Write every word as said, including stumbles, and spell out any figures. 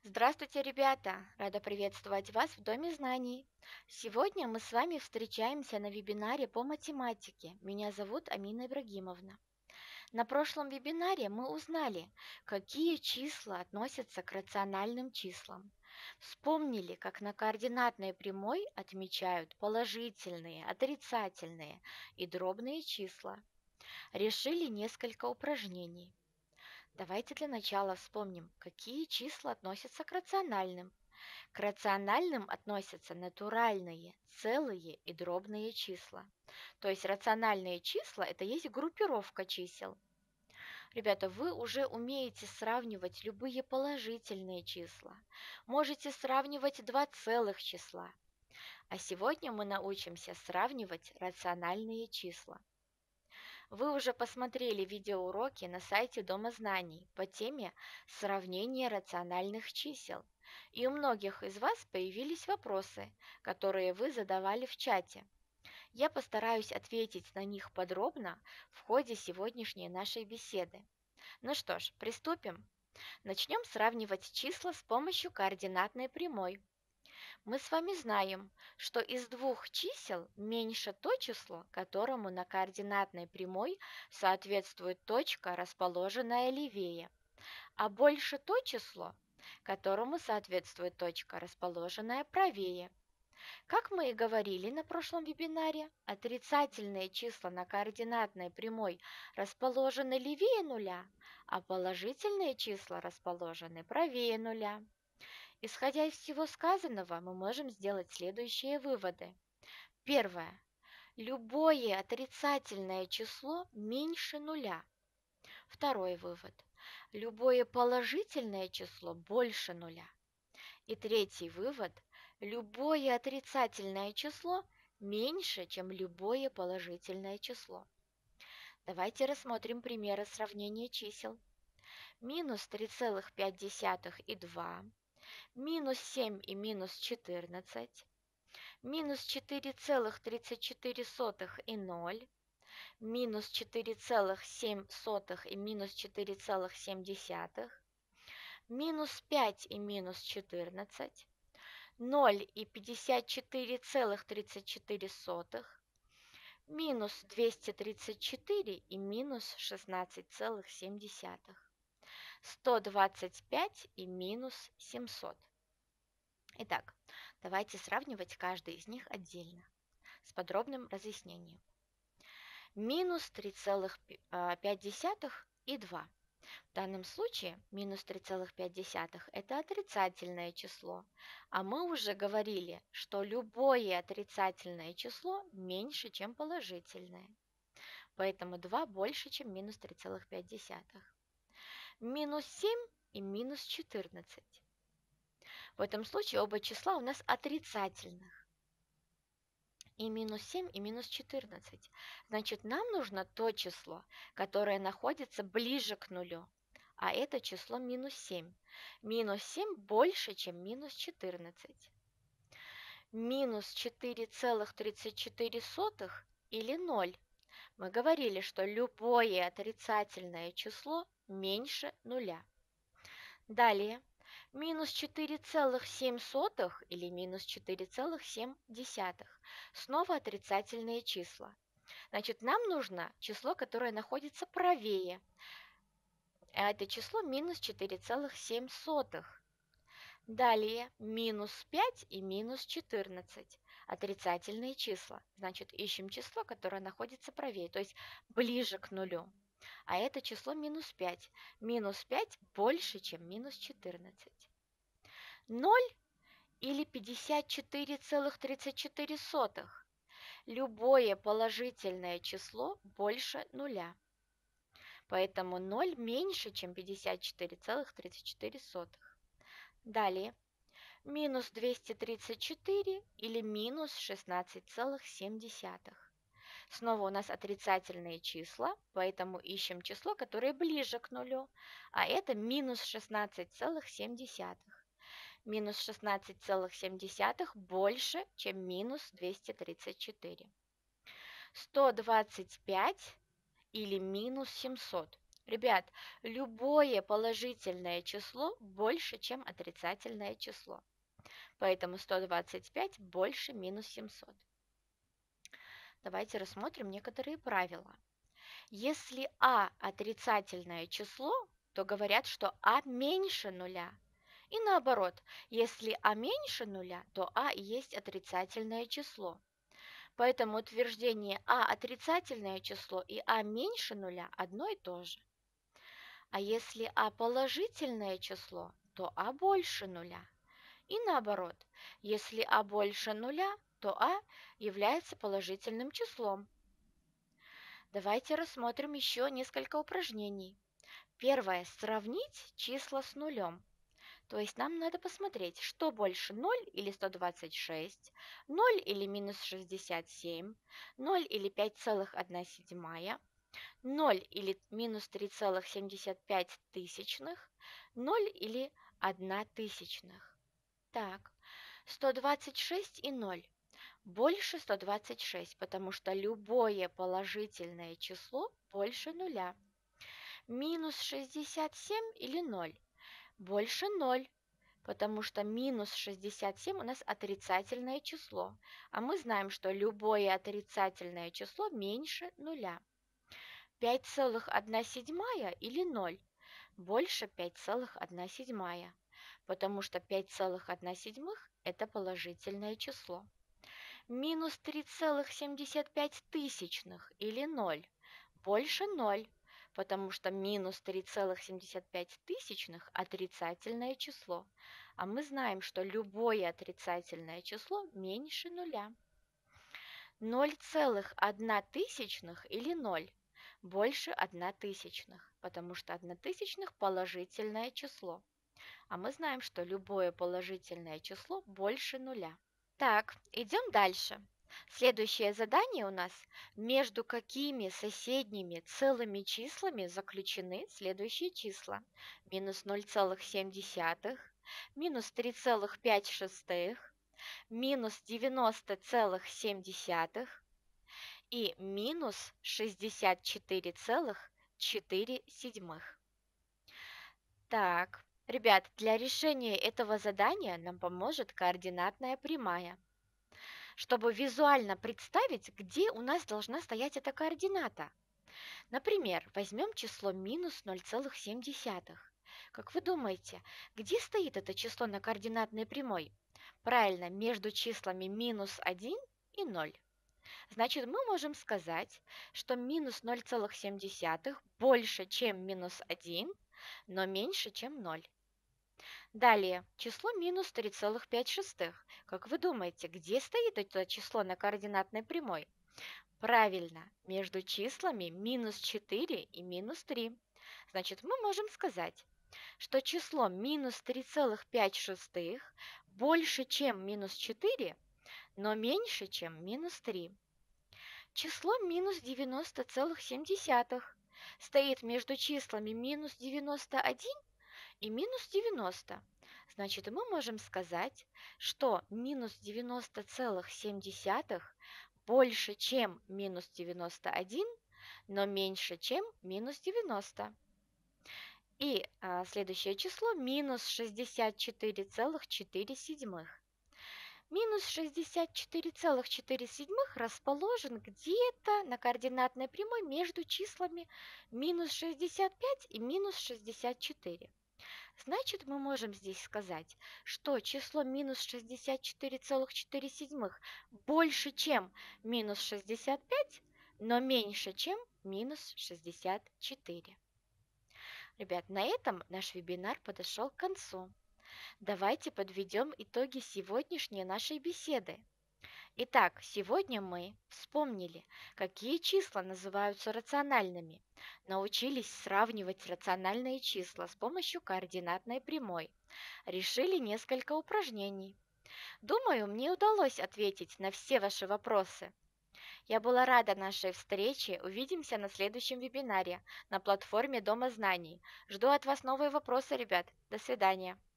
Здравствуйте, ребята! Рада приветствовать вас в Доме знаний. Сегодня мы с вами встречаемся на вебинаре по математике. Меня зовут Амина Ибрагимовна. На прошлом вебинаре мы узнали, какие числа относятся к рациональным числам. Вспомнили, как на координатной прямой отмечают положительные, отрицательные и дробные числа. Решили несколько упражнений. Давайте для начала вспомним, какие числа относятся к рациональным. К рациональным относятся натуральные, целые и дробные числа. То есть рациональные числа– это есть группировка чисел. Ребята, вы уже умеете сравнивать любые положительные числа. Можете сравнивать два целых числа. А сегодня мы научимся сравнивать рациональные числа. Вы уже посмотрели видеоуроки на сайте Дома знаний по теме «Сравнение рациональных чисел». И у многих из вас появились вопросы, которые вы задавали в чате. Я постараюсь ответить на них подробно в ходе сегодняшней нашей беседы. Ну что ж, приступим. Начнем сравнивать числа с помощью координатной прямой. Мы с вами знаем, что из двух чисел меньше то число, которому на координатной прямой соответствует точка, расположенная левее, а больше то число, которому соответствует точка, расположенная правее. Как мы и говорили на прошлом вебинаре, отрицательные числа на координатной прямой расположены левее нуля, а положительные числа расположены правее нуля. Исходя из всего сказанного, мы можем сделать следующие выводы. Первое. Любое отрицательное число меньше нуля. Второй вывод. Любое положительное число больше нуля. И третий вывод. Любое отрицательное число меньше, чем любое положительное число. Давайте рассмотрим примеры сравнения чисел. Минус три целых пять десятых и два. Минус семь и минус четырнадцать, минус четыре целых тридцать четыре сотых и ноль, минус четыре целых семь сотых и минус четыре целых семь десятых, минус пять и минус четырнадцать, ноль и пятьдесят четыре целых тридцать четыре сотых, минус двести тридцать четыре и минус шестнадцать целых семь десятых, сто двадцать пять и минус семьсот. Итак, давайте сравнивать каждый из них отдельно, с подробным разъяснением. Минус три целых пять десятых и два. В данном случае минус три целых пять десятых это отрицательное число, а мы уже говорили, что любое отрицательное число меньше, чем положительное. Поэтому два больше, чем минус три целых пять десятых. Минус семь и минус четырнадцать. В этом случае оба числа у нас отрицательных. И минус семь, и минус четырнадцать. Значит, нам нужно то число, которое находится ближе к нулю. А это число минус семь. Минус семь больше, чем минус четырнадцать. Минус четыре целых тридцать четыре сотых или ноль. Мы говорили, что любое отрицательное число меньше нуля. Далее. Минус четыре целых семь сотых или минус четыре целых семь десятых. Снова отрицательные числа. Значит, нам нужно число, которое находится правее. А это число минус четыре целых семь сотых. Далее минус пять и минус четырнадцать. Отрицательные числа. Значит, ищем число, которое находится правее, то есть ближе к нулю. А это число минус пять. Минус пять больше, чем минус четырнадцать. ноль или пятьдесят четыре целых тридцать четыре сотых. Любое положительное число больше нуля. Поэтому ноль меньше, чем пятьдесят четыре целых тридцать четыре сотых. Далее. Минус двести тридцать четыре или минус шестнадцать целых семь десятых. Снова у нас отрицательные числа, поэтому ищем число, которое ближе к нулю, а это минус шестнадцать целых семь десятых. Минус шестнадцать целых семь десятых больше, чем минус двести тридцать четыре. сто двадцать пять или минус семьсот. Ребят, любое положительное число больше, чем отрицательное число. Поэтому сто двадцать пять больше минус семьсот. Давайте рассмотрим некоторые правила. Если а отрицательное число, то говорят, что а меньше нуля. И наоборот, если а меньше нуля, то а и есть отрицательное число. Поэтому утверждение а отрицательное число и а меньше нуля одно и то же. А если а положительное число, то а больше нуля. И наоборот, если а больше нуля, то а является положительным числом. Давайте рассмотрим еще несколько упражнений. Первое. Сравнить числа с нулем. То есть нам надо посмотреть, что больше ноль или сто двадцать шесть, ноль или минус шестьдесят семь, ноль или пять целых одна седьмая, ноль или минус три целых семьдесят пять тысячных, ноль или одна тысячных. Так, сто двадцать шесть и ноль больше сто двадцать шесть, потому что любое положительное число больше нуля. Минус шестьдесят семь или ноль больше ноль, потому что минус шестьдесят семь у нас отрицательное число, а мы знаем, что любое отрицательное число меньше нуля. пять целых одна седьмая или ноль больше пять целых одна седьмая, потому что пять целых одна седьмых это положительное число. Минус три целых семьдесят пять тысячных или ноль больше ноль, потому что минус три целых семьдесят пять тысячных отрицательное число, а мы знаем, что любое отрицательное число меньше нуля. ноль целых одна тысячных или ноль больше одна тысячных, потому что одна тысячных положительное число, а мы знаем, что любое положительное число больше нуля. Так, идем дальше. Следующее задание у нас: между какими соседними целыми числами заключены следующие числа? Минус ноль целых семь десятых, минус три целых пять шестых, минус девяносто целых семь десятых и минус шестьдесят четыре целых четыре седьмых. Так, ребят, для решения этого задания нам поможет координатная прямая. Чтобы визуально представить, где у нас должна стоять эта координата. Например, возьмем число минус ноль целых семь десятых. Как вы думаете, где стоит это число на координатной прямой? Правильно, между числами минус один и ноль. Значит, мы можем сказать, что минус ноль целых семь десятых больше, чем минус один, но меньше, чем ноль. Далее, число минус три целых пять шестых. Как вы думаете, где стоит это число на координатной прямой? Правильно, между числами минус четыре и минус три. Значит, мы можем сказать, что число минус три целых пять шестых больше, чем минус четыре, но меньше, чем минус три. Число минус девяносто целых семь десятых стоит между числами минус девяносто один и минус девяносто. Значит, мы можем сказать, что минус девяносто целых семь десятых больше, чем минус девяносто один, но меньше, чем минус девяносто. И а, следующее число минус шестьдесят четыре целых четыре седьмых. Минус шестьдесят четыре целых четыре седьмых расположен где-то на координатной прямой между числами минус шестьдесят пять и минус шестьдесят четыре. Значит, мы можем здесь сказать, что число минус шестьдесят четыре целых четыре седьмых больше, чем минус шестьдесят пять, но меньше, чем минус шестьдесят четыре. Ребят, на этом наш вебинар подошел к концу. Давайте подведем итоги сегодняшней нашей беседы. Итак, сегодня мы вспомнили, какие числа называются рациональными, научились сравнивать рациональные числа с помощью координатной прямой, решили несколько упражнений. Думаю, мне удалось ответить на все ваши вопросы. Я была рада нашей встрече. Увидимся на следующем вебинаре на платформе Дома знаний. Жду от вас новые вопросы, ребят. До свидания.